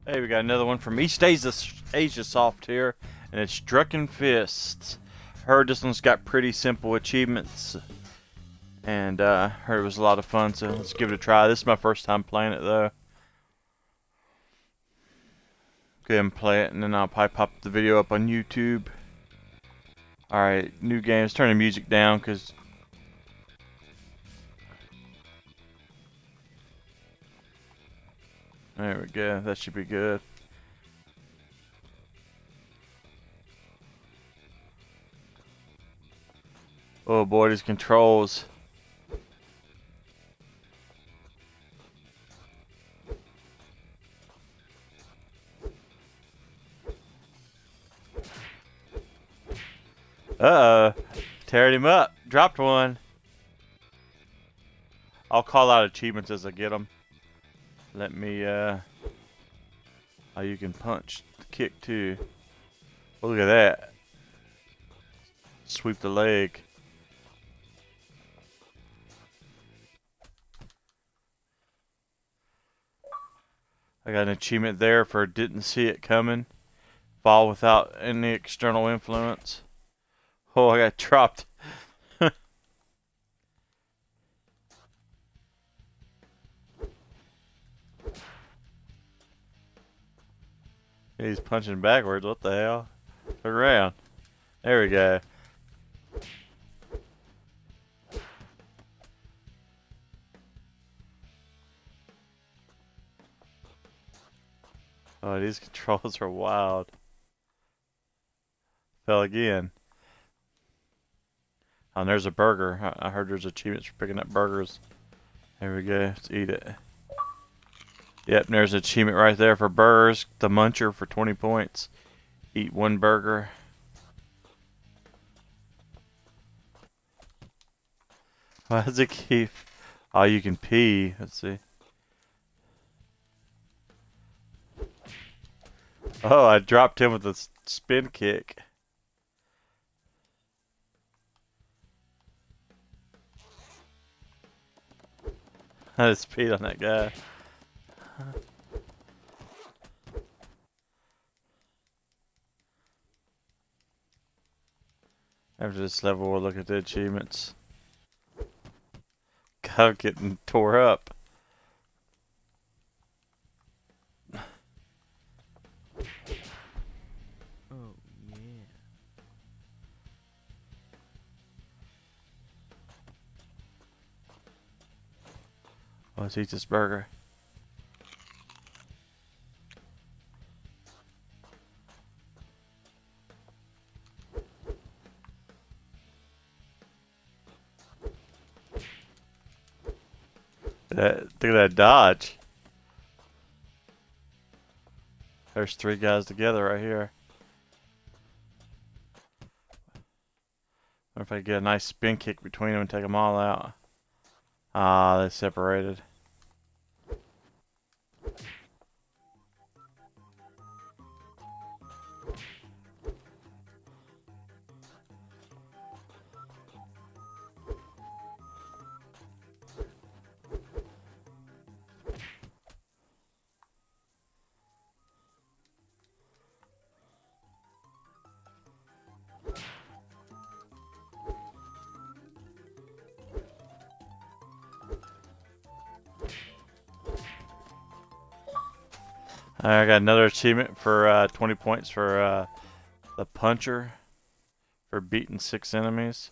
Hey, we got another one from East Asia Soft here, and it's Drunken Fist. Heard this one's got pretty simple achievements, and heard it was a lot of fun, so let's give it a try. This is my first time playing it, though. Go ahead and play it, and then I'll probably pop the video up on YouTube. Alright, new game. Let's turn the music down, because... There we go. That should be good. Oh boy, these controls. Uh-oh. Tearing him up. Dropped one. I'll call out achievements as I get them. Let me, oh, you can punch, kick too. Oh, look at that. Sweep the leg. I got an achievement there for didn't see it coming. Fall without any external influence. Oh, I got dropped. He's punching backwards. What the hell? Look around. There we go. Oh, these controls are wild. Fell again. Oh, and there's a burger. I heard there's achievements for picking up burgers. There we go. Let's eat it. Yep, there's an achievement right there for burgers. The Muncher for 20 points. Eat one burger. Why does it keep... Oh, you can pee. Let's see. Oh, I dropped him with a spin kick. I just peed on that guy. After this level, we'll look at the achievements. God, getting tore up. Oh, yeah. Let's eat this burger. Look at that dodge. There's three guys together right here. What if I get a nice spin kick between them and take them all out? Ah, they separated. I got another achievement for 20 points for the puncher for beating 6 enemies.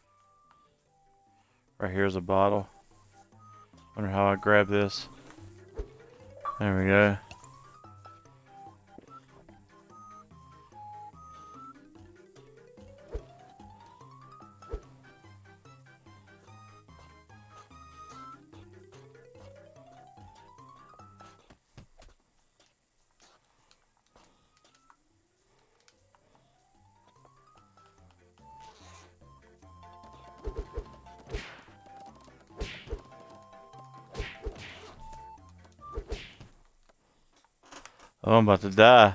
Right here's a bottle. Wonder how I grab this. There we go. Oh, I'm about to die.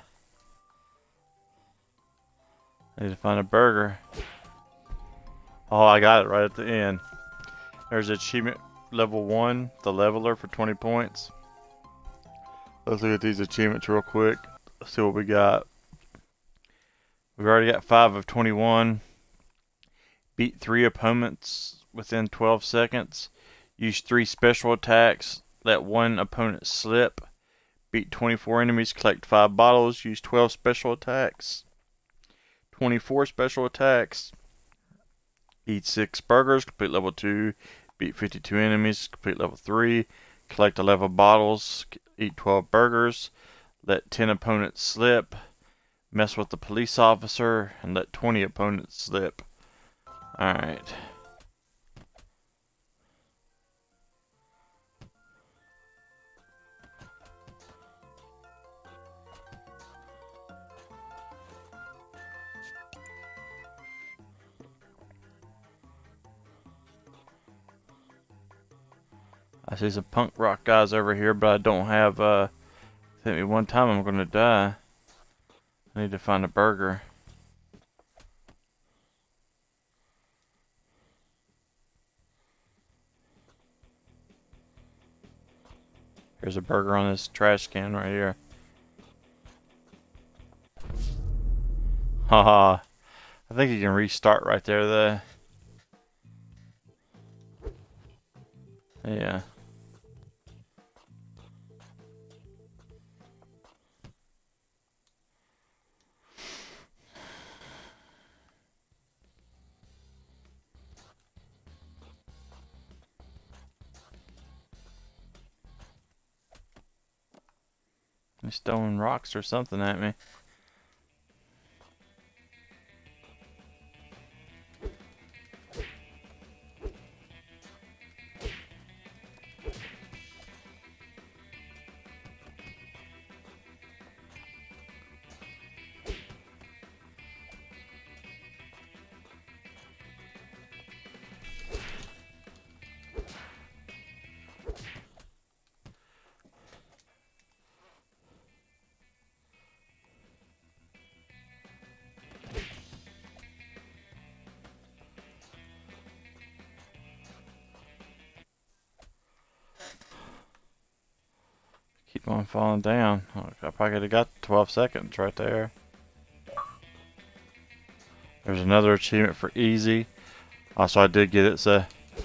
I need to find a burger. Oh, I got it right at the end. There's achievement level 1, the leveler for 20 points. Let's look at these achievements real quick. Let's see what we got. We've already got 5 of 21. Beat 3 opponents within 12 seconds. Use 3 special attacks. Let 1 opponent slip. Beat 24 enemies. Collect 5 bottles. Use 12 special attacks. 24 special attacks. Eat 6 burgers. Complete level 2. Beat 52 enemies. Complete level 3. Collect 11 bottles. Eat 12 burgers. Let 10 opponents slip. Mess with the police officer. And let 20 opponents slip. Alright. I see some punk rock guys over here, but I don't have, hit me one time, I'm gonna die. I need to find a burger. Here's a burger on this trash can right here. Haha. I think you can restart right there, though. Yeah. He's throwing rocks or something at me. Keep on falling down. I probably could have got 12 seconds right there. There's another achievement for easy. Also, I did get it, so.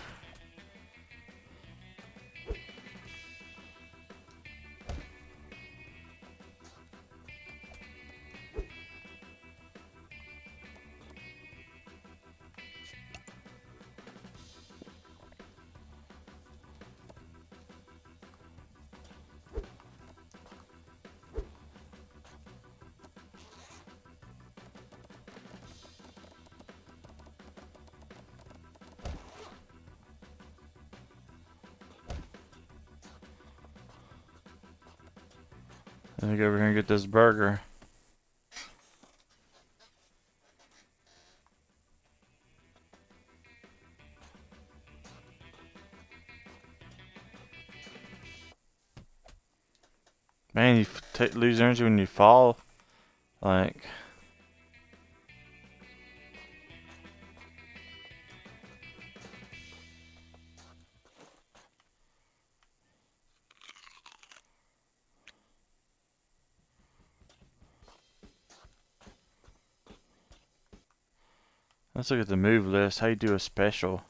Let me go over here and get this burger. Man, you lose energy when you fall. Like. Let's look at the move list. How you do a special.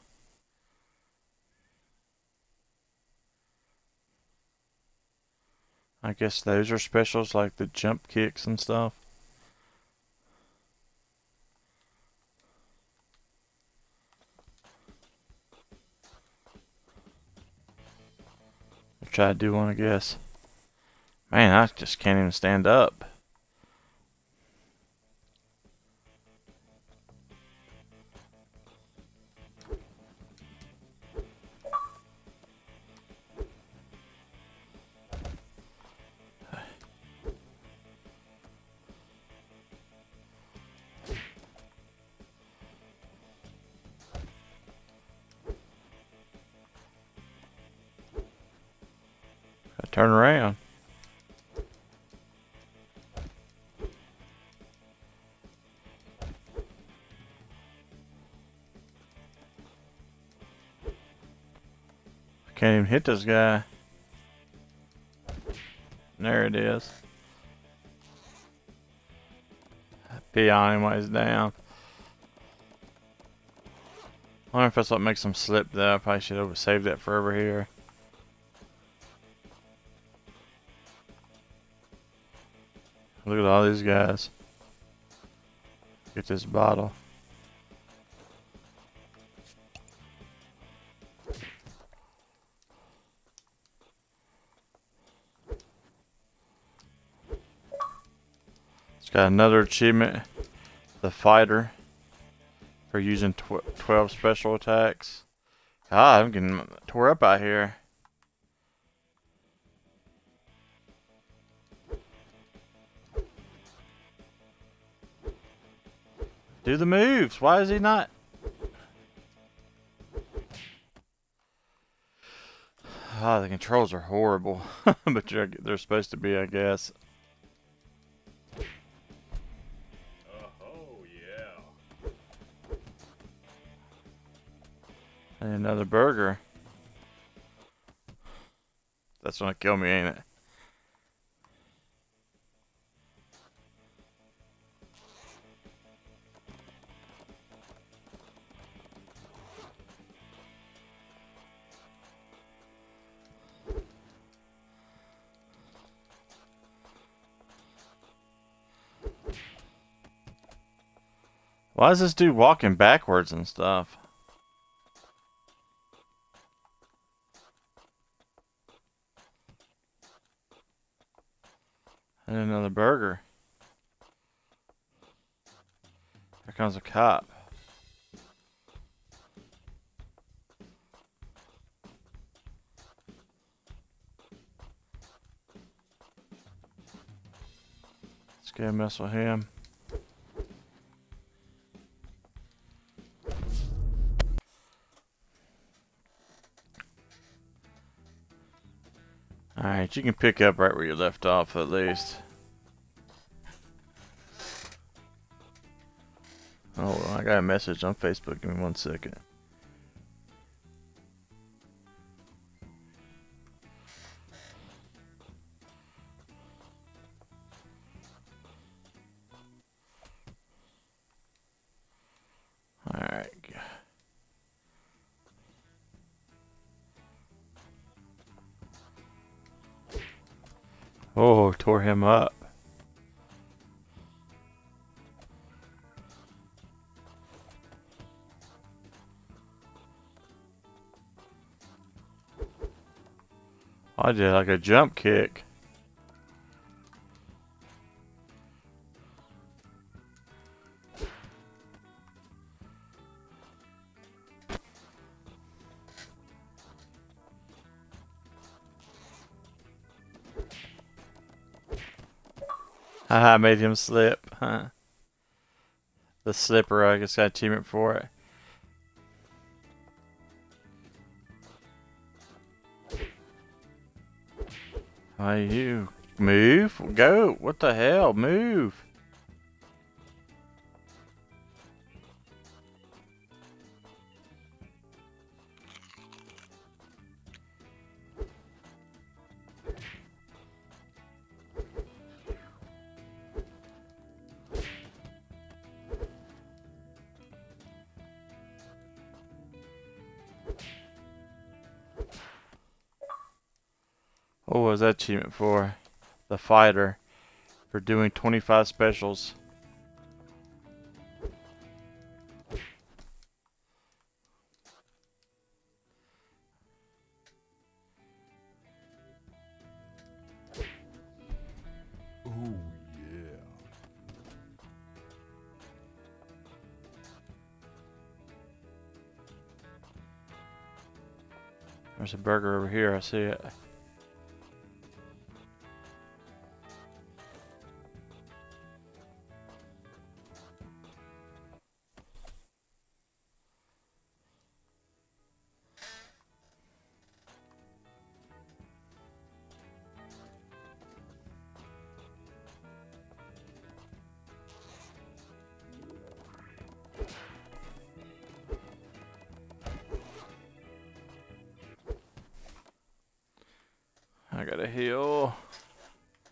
I guess those are specials, like the jump kicks and stuff. I'll try to do one, I guess. Man, I just can't even stand up. I turn around. I can't even hit this guy. There it is. Pee on him while he's down. I wonder if that's what makes him slip though. I probably should have saved that for over here. Look at all these guys. Get this bottle. It's got another achievement. The fighter. For using 12 special attacks. God, I'm getting tore up out here. Do the moves. Why is he not? Ah, the controls are horrible. But they're supposed to be, I guess. Oh, yeah. And another burger. That's gonna kill me, ain't it? Why is this dude walking backwards and stuff? And another burger. Here comes a cop. Let's go mess with him. Alright, you can pick up right where you left off at least. Oh, I got a message on Facebook. Give me 1 second. Alright. Oh, tore him up. I did like a jump kick. Haha, made him slip. Huh. The slipper, I guess, got achievement for it. Why you move? Go! What the hell? Move! What was that achievement for? The fighter. For doing 25 specials. Oh, yeah. There's a burger over here, I see it. I gotta heal.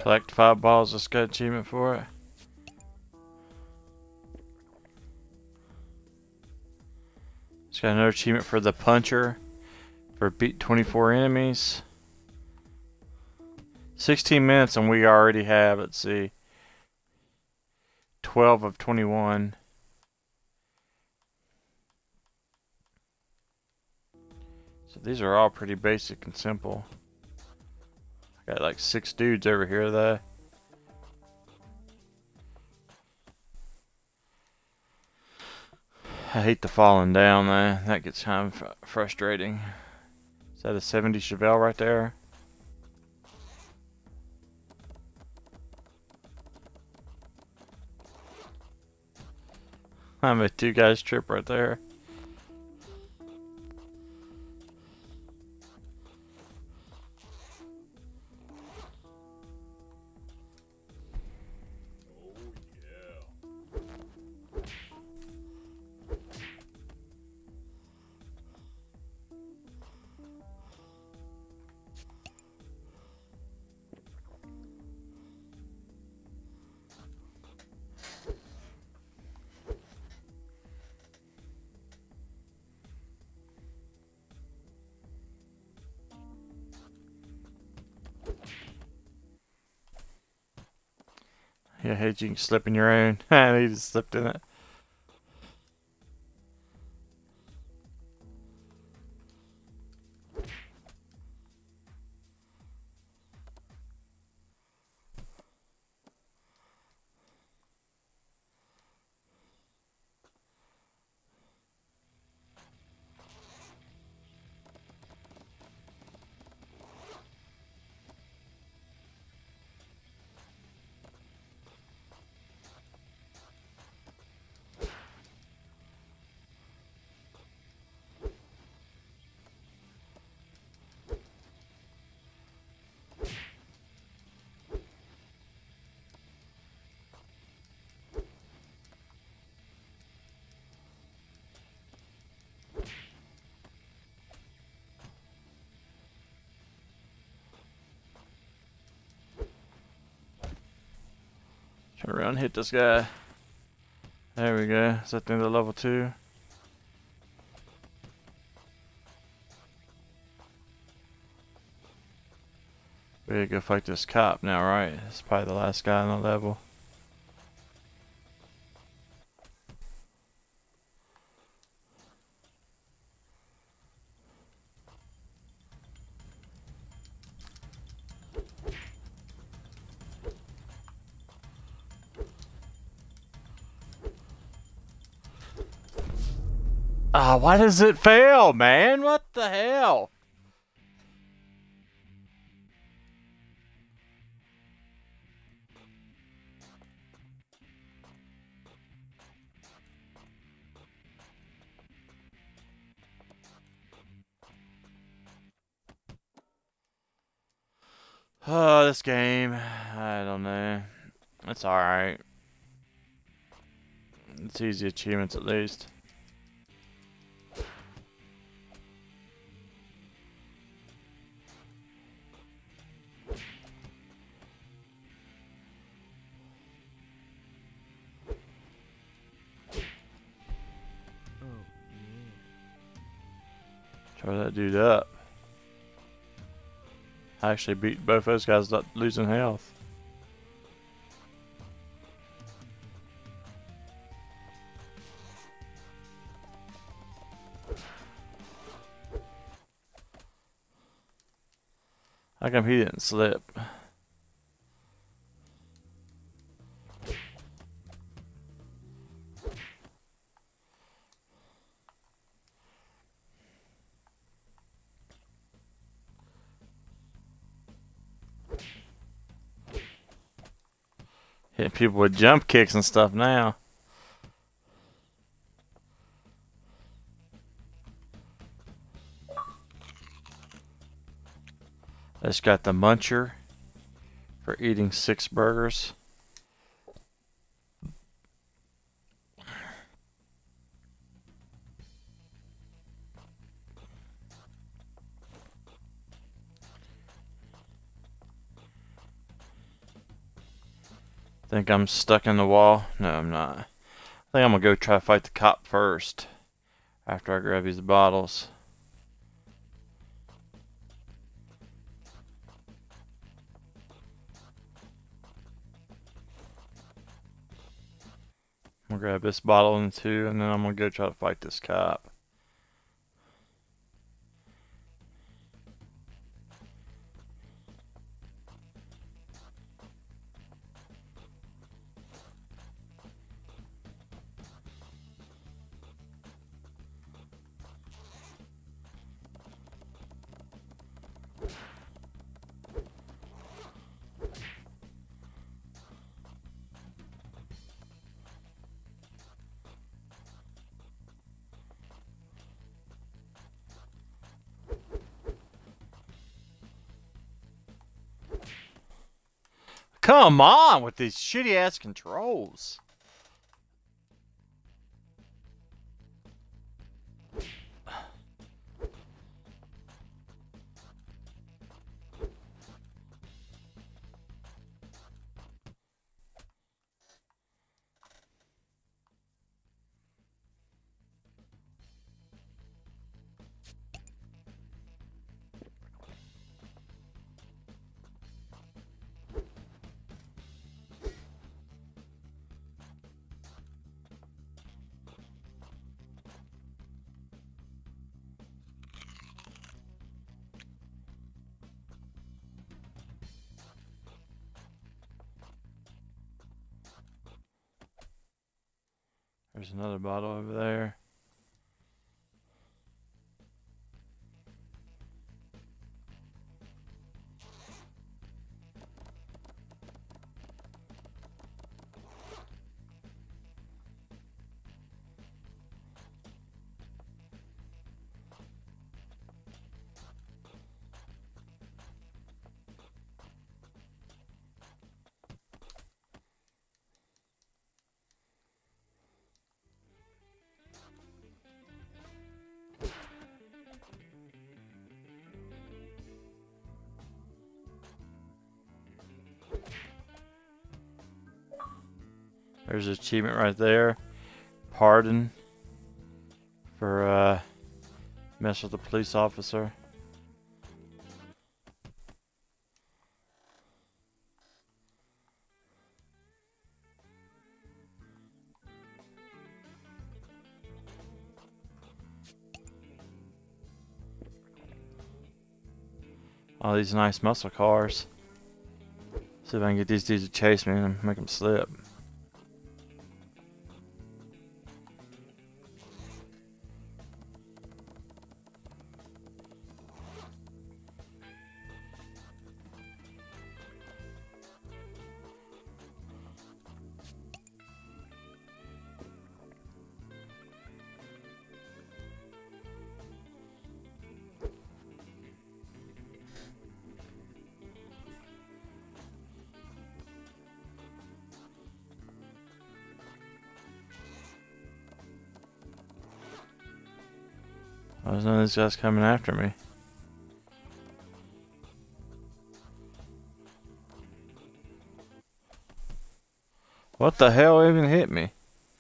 Collect 5 balls. Let's get achievement for it. It's got another achievement for the puncher. For beat 24 enemies. 16 minutes and we already have, let's see, 12 of 21. So these are all pretty basic and simple. I got like 6 dudes over here though. I hate the falling down though. That gets kind of frustrating. Is that a 70 Chevelle right there? I'm a 2 guys trip right there. Yeah, hey, you can slip in your own. He just slipped in it. Turn around and hit this guy. There we go. Is that the end of level 2? We gotta go fight this cop now, right? It's probably the last guy on the level. Ah, why does it fail, man? What the hell? Oh, this game. I don't know. It's alright. It's easy achievements at least. Oh, yeah. Try that dude up. I actually beat both those guys without losing health. How come he didn't slip? Hitting people with jump kicks and stuff now. I just got the muncher for eating 6 burgers. Think I'm stuck in the wall? No, I'm not. I think I'm gonna go try to fight the cop first. After I grab these bottles. I'm gonna grab this bottle and two, and then I'm gonna go try to fight this cop. Come on with these shitty ass controls. There's another bottle over there. There's an achievement right there. Pardon for mess with the police officer. All these nice muscle cars. See if I can get these dudes to chase me and make them slip. Why is none of these guys coming after me? What the hell even hit me?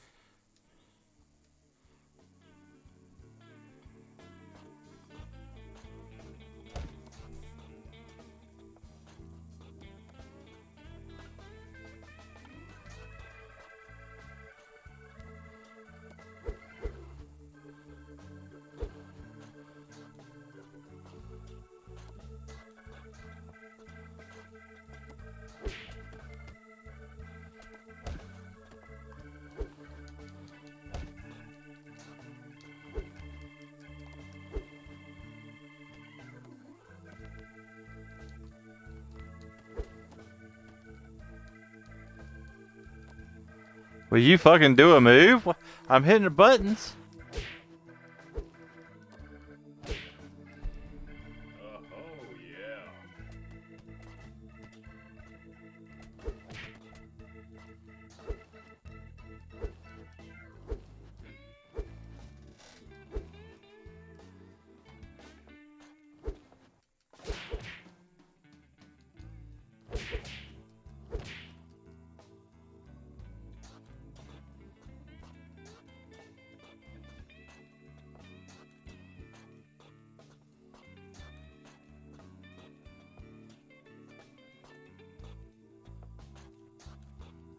Will you fucking do a move? I'm hitting the buttons.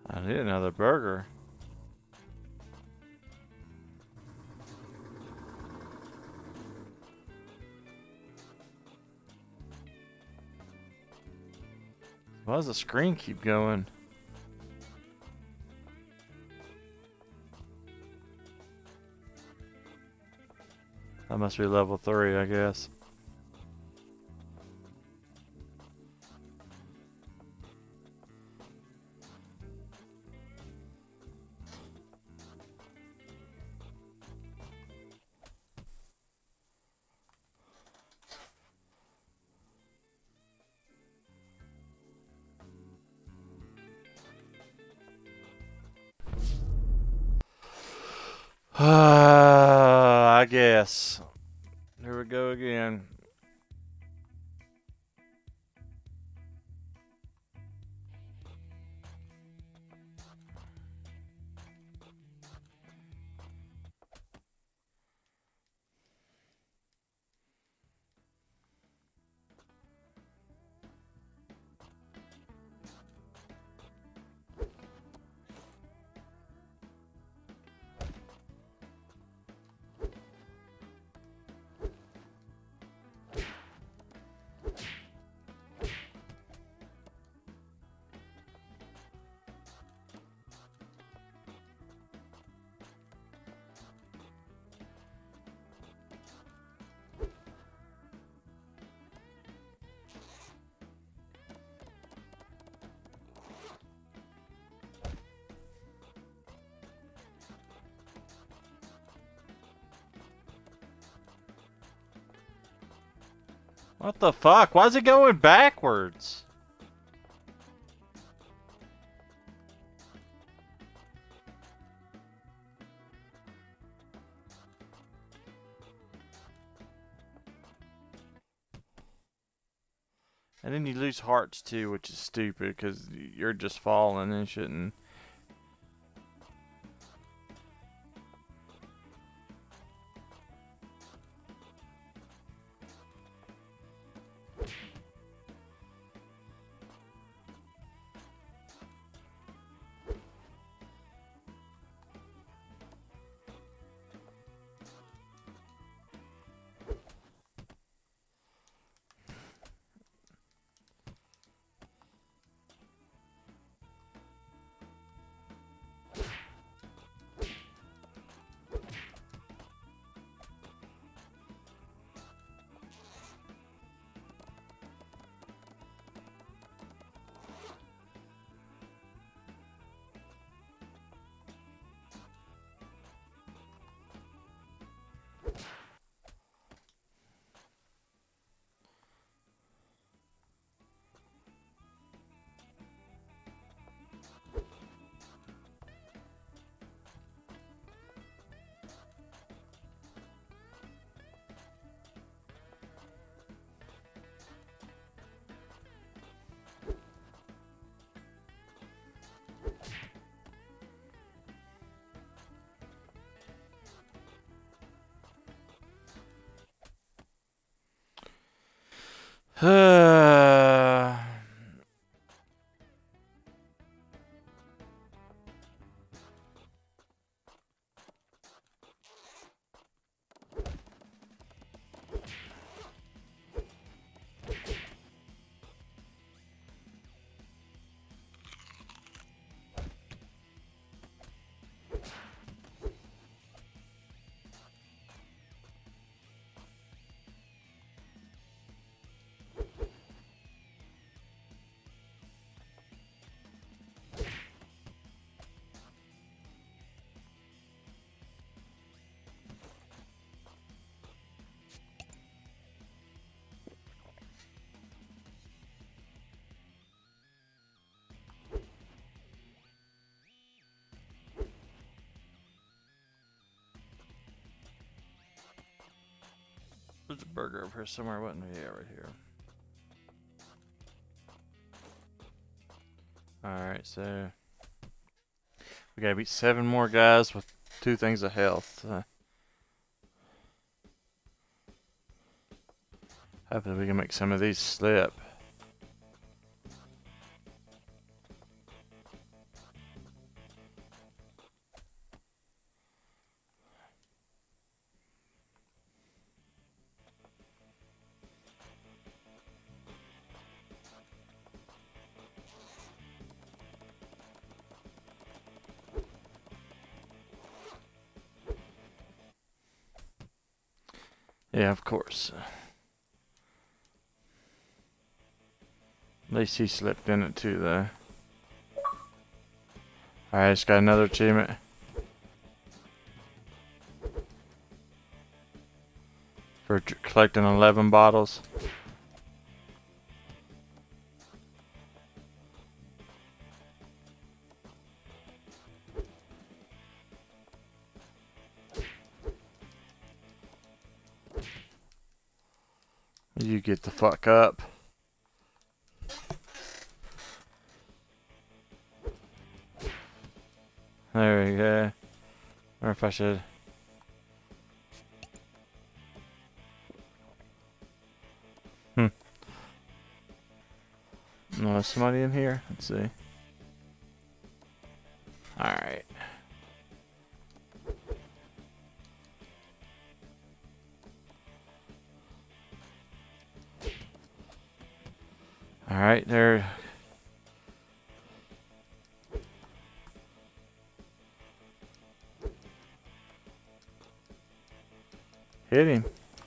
I need another burger. Why does the screen keep going? That must be level 3, I guess. I guess. Here we go again. What the fuck? Why is it going backwards? And then you lose hearts too, which is stupid because you're just falling and shouldn't. There's a burger over here somewhere, wasn't there? Yeah, right here. Alright, so we gotta beat 7 more guys with 2 things of health. Hopefully we can make some of these slip. Yeah, of course. At least he slipped in it too, though. Alright, just got another achievement. For collecting 11 bottles. You get the fuck up. There we go. Or if I should. No, there's somebody in here. Let's see. Alright. Alright, there. Hit him.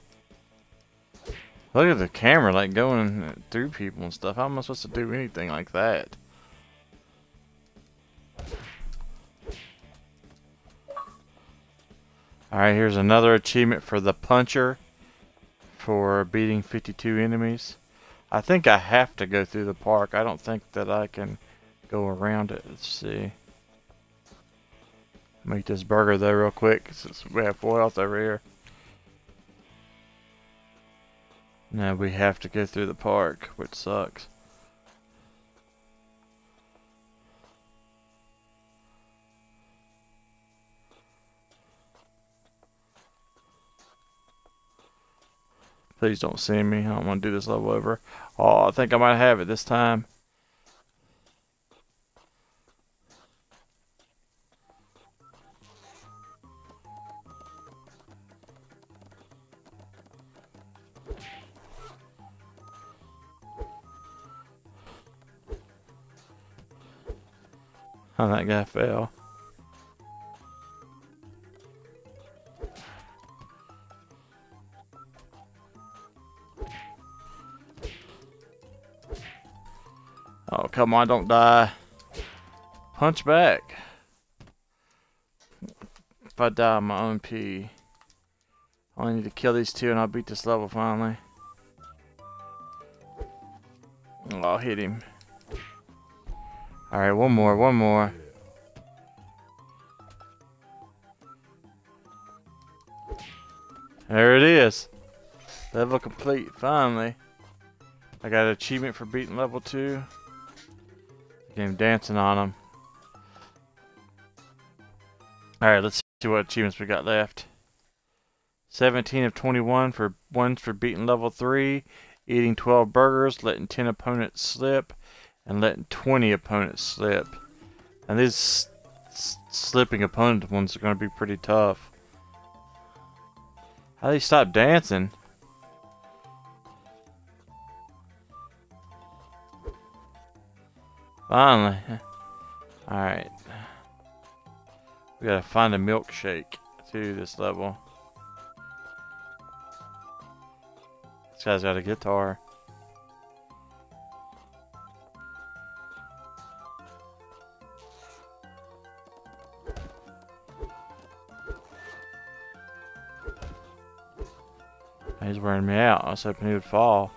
Look at the camera, like going through people and stuff. How am I supposed to do anything like that? Alright, here's another achievement for the puncher for beating 52 enemies. I think I have to go through the park. I don't think that I can go around it. Let's see. I'll eat this burger though real quick since we have full health over here. Now we have to go through the park, which sucks. Please don't see me. I don't want to do this level over. Oh, I think I might have it this time. Oh, that guy fell. Oh, come on, don't die. Punch back. If I die, I'm my own pee. I only need to kill these two and I'll beat this level finally. Oh, I'll hit him. Alright, one more, one more. There it is. Level complete, finally. I got an achievement for beating level 2. Game dancing on them. Alright, let's see what achievements we got left. 17 of 21 for ones for beating level 3, eating 12 burgers, letting 10 opponents slip, and letting 20 opponents slip. And these slipping opponent ones are going to be pretty tough. How do they stop dancing? Finally. Alright. We gotta find a milkshake to this level. This guy's got a guitar. He's wearing me out. I was hoping he would fall.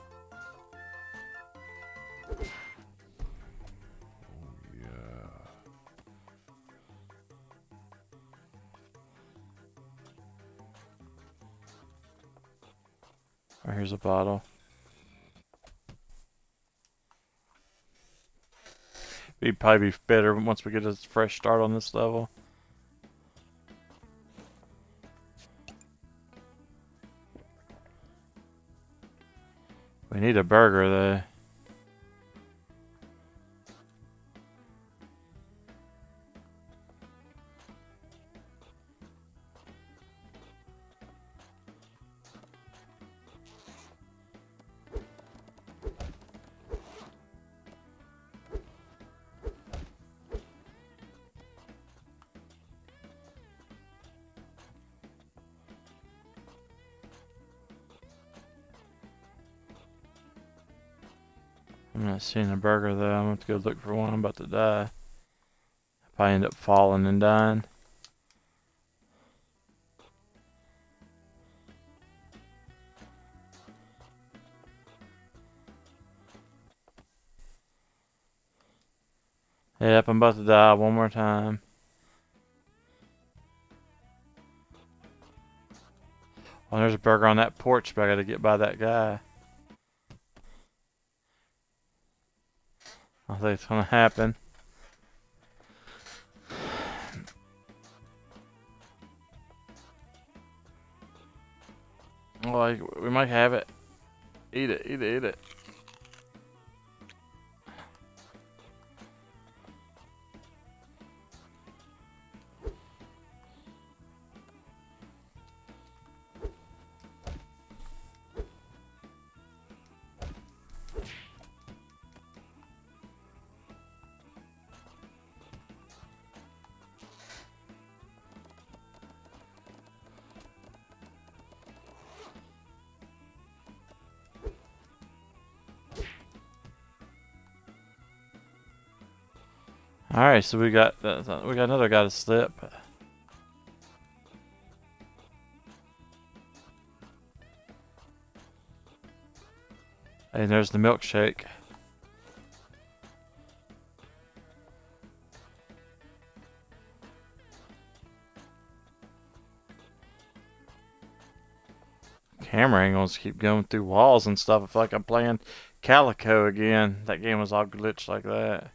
Or here's a bottle. It'd probably be better once we get a fresh start on this level. We need a burger though. I'm not seeing a burger though. I'm gonna have to go look for one. I'm about to die. Probably end up falling and dying. Yep, I'm about to die one more time. Oh, there's a burger on that porch, but I gotta get by that guy. I think it's gonna happen. Like, we might have it. Eat it, eat it, eat it. Alright, so we got another guy to slip. And there's the milkshake. Camera angles keep going through walls and stuff. I feel like I'm playing Calico again. That game was all glitched like that.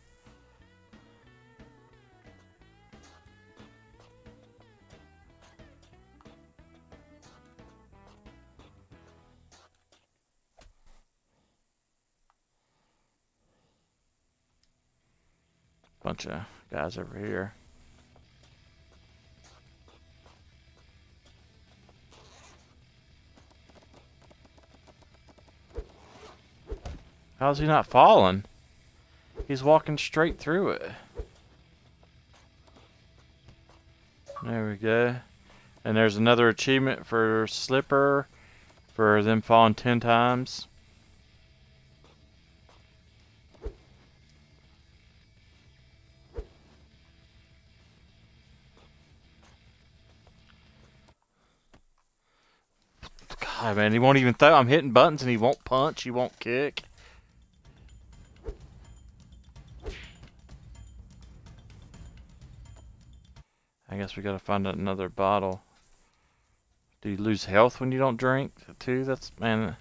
Bunch of guys over here. How's he not falling? He's walking straight through it. There we go. And there's another achievement for Slipper for them falling 10 times. God, man, he won't even throw. I'm hitting buttons and he won't punch, he won't kick. I guess we gotta find another bottle. Do you lose health when you don't drink too? That's, man.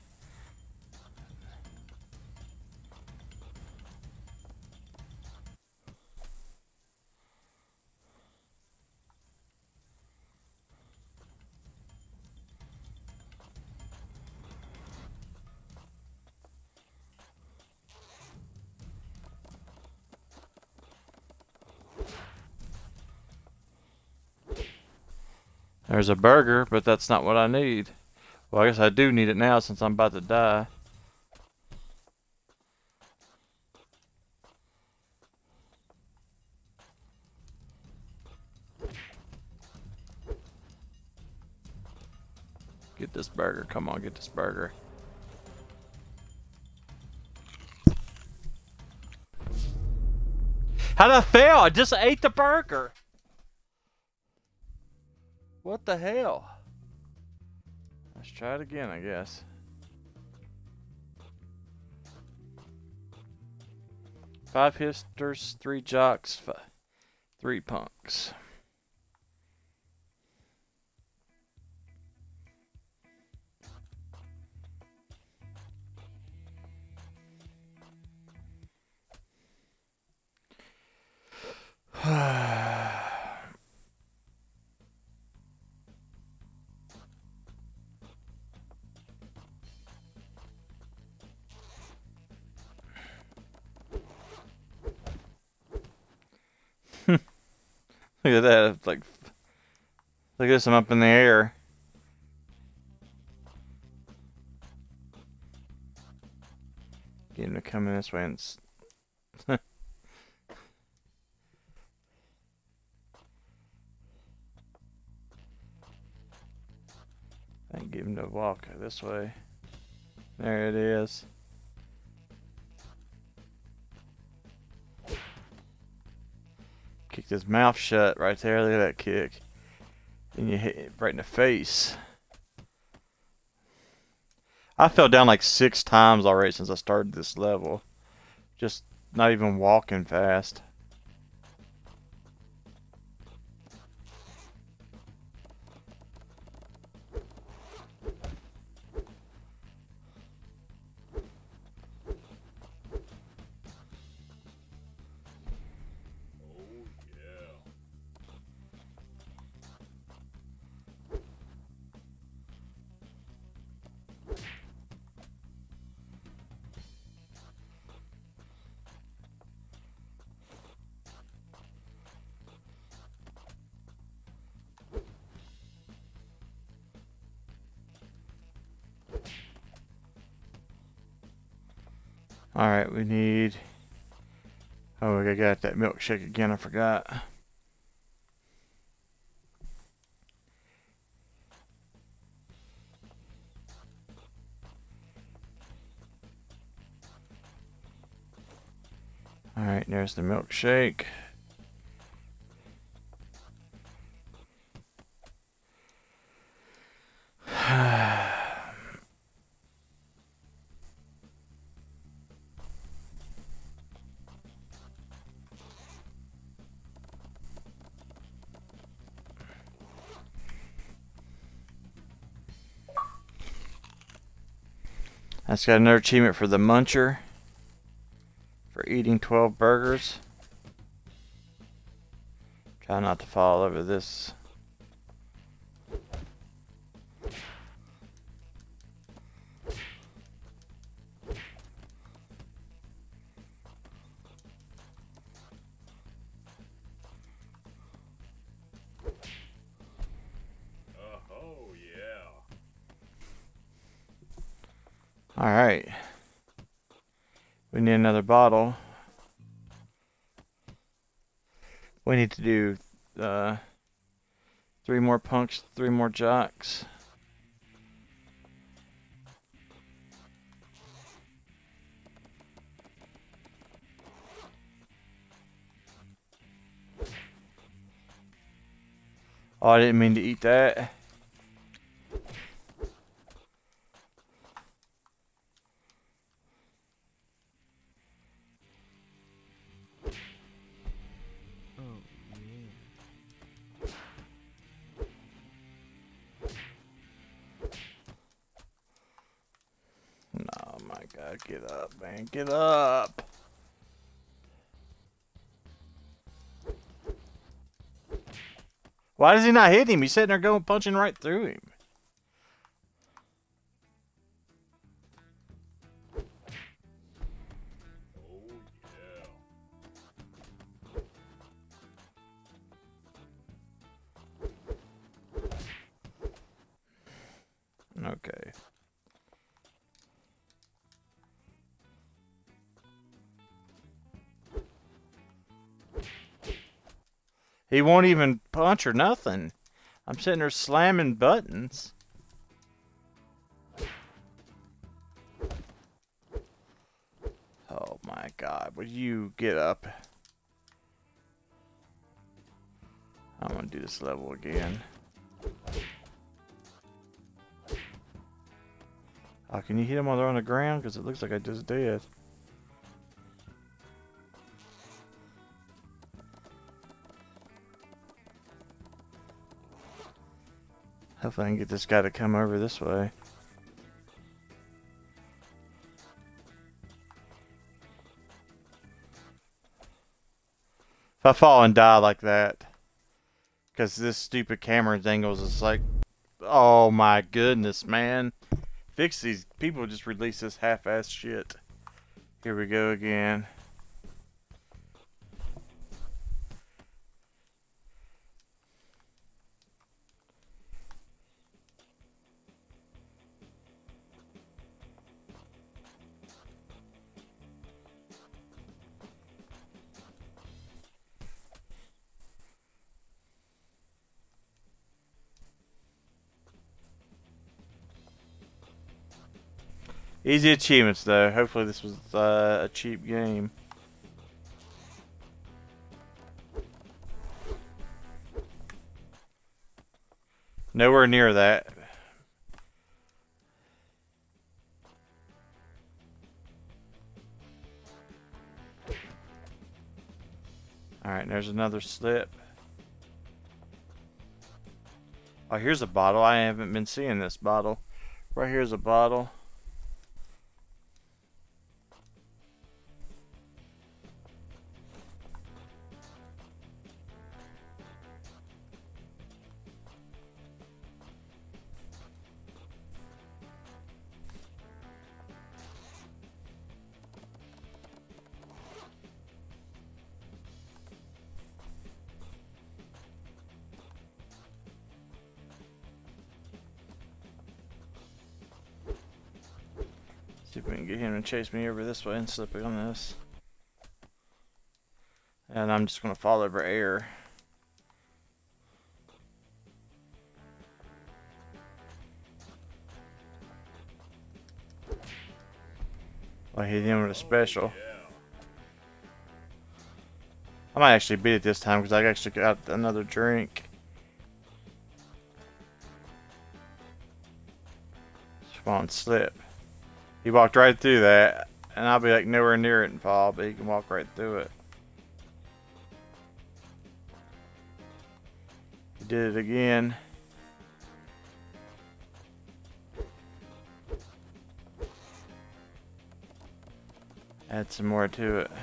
There's a burger, but that's not what I need. Well, I guess I do need it now since I'm about to die. Get this burger. Come on, get this burger. How'd I fail? I just ate the burger. What the hell? Let's try it again, I guess. Five hipsters, 3 jocks, 3 punks. Look at that, it's like, look at this, I'm up in the air. Get him to come in this way and I can get him to walk this way. There it is. Kicked his mouth shut right there. Look at that kick. And you hit it right in the face. I fell down like 6 times already since I started this level. Just not even walking fast. Alright, we need... Oh, I got that milkshake again, I forgot. Alright, there's the milkshake. That's got another achievement for the muncher for eating 12 burgers. Try not to fall over this. Oh, yeah. Alright. We need another bottle. We need to do 3 more punks, 3 more jocks. Oh, I didn't mean to eat that. Oh, yeah. Oh my god, get up, man, get up! Why does he not hit him? He's sitting there going punching right through him. Okay. He won't even punch or nothing. I'm sitting there slamming buttons. Oh my god, would you get up? I'm gonna do this level again. Oh, can you hit him while they're on the ground? Because it looks like I just did. Hopefully I can get this guy to come over this way. If I fall and die like that, because this stupid camera angles is like, oh my goodness, man. Fix these. People just release this half-ass shit. Here we go again. Easy achievements though. Hopefully this was a cheap game. Nowhere near that. Alright, there's another slip. Oh, here's a bottle. I haven't been seeing this bottle. Right here's a bottle. See if we can get him to chase me over this way and slip on this. And I'm just going to fall over air. I hit him with a special. I might actually beat it this time because I actually got another drink. Come on, slip. He walked right through that, and I'll be like nowhere near it and fall, but he can walk right through it. He did it again. Add some more to it.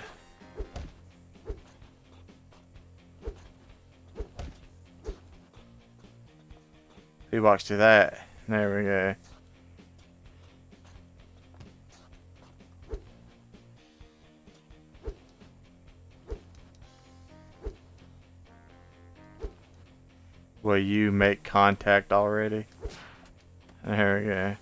He walks through that. There we go. Will you make contact already? There we go.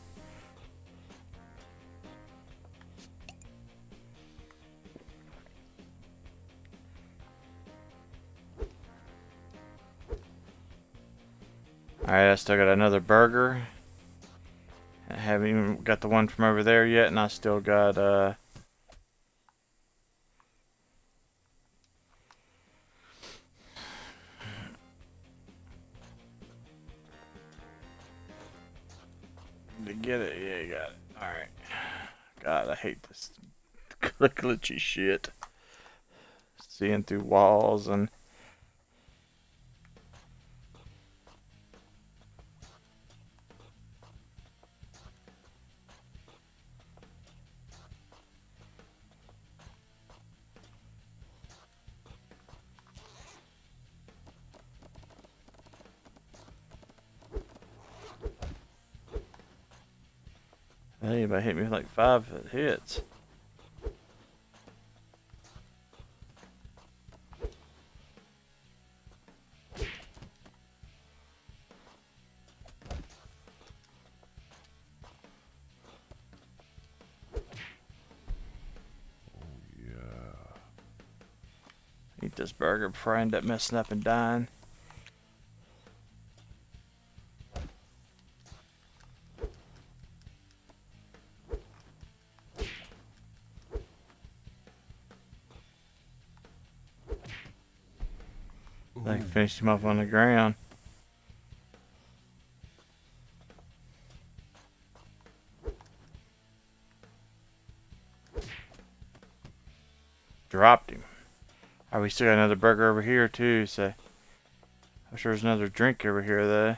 Alright, I still got another burger. I haven't even got the one from over there yet, and I still got to get it. Yeah, you got it. Alright. God, I hate this glitchy shit. Seeing through walls and anybody hit me with like 5 hits. Eat this burger before I end up messing up and dying. I finished him up on the ground. Dropped him. Oh, we still got another burger over here too, so I'm sure there's another drink over here though.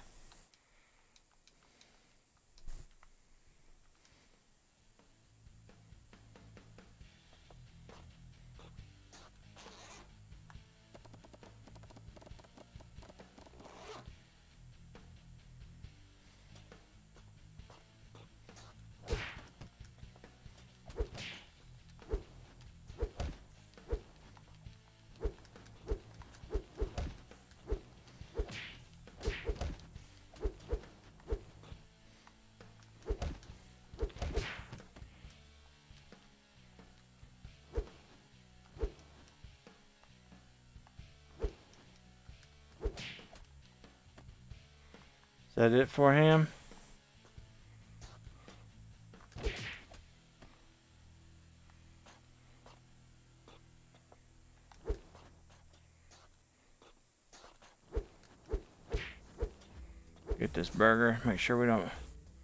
Is that it for him? Get this burger. Make sure we don't.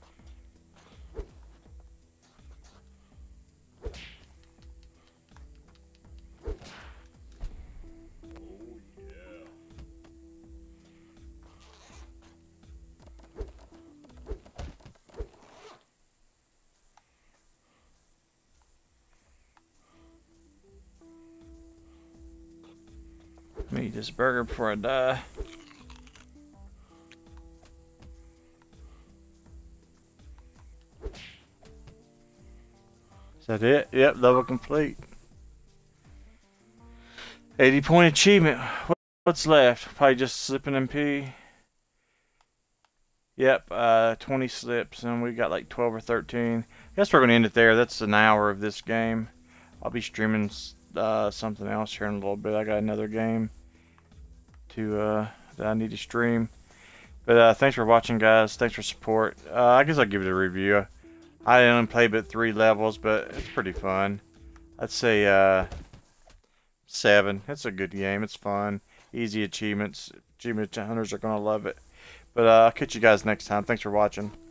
Let me eat this burger before I die. Is that it? Yep, level complete. 80-point achievement. What's left? Probably just slipping and pee. Yep, 20 slips, and we got like 12 or 13. I guess we're going to end it there. That's an hour of this game. I'll be streaming something else here in a little bit. I got another game that I need to stream. But thanks for watching, guys. Thanks for support. I guess I'll give it a review. I only played but 3 levels, but it's pretty fun. I'd say 7. It's a good game. It's fun. Easy achievements. Achievement hunters are going to love it. But I'll catch you guys next time. Thanks for watching.